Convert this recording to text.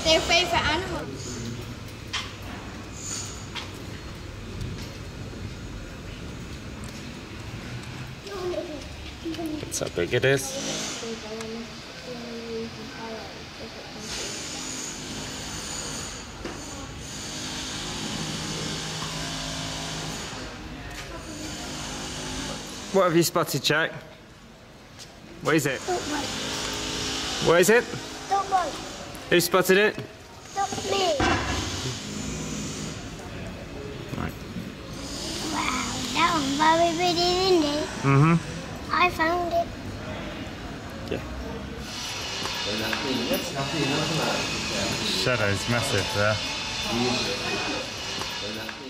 Their favourite animal. That's how big it is. What have you spotted, Jack? What is it? What is it? Don't worry. Who spotted it? Not me. Right. Wow, that one's very big, isn't it? Mm-hmm. I found it. Yeah. Shadow's massive there.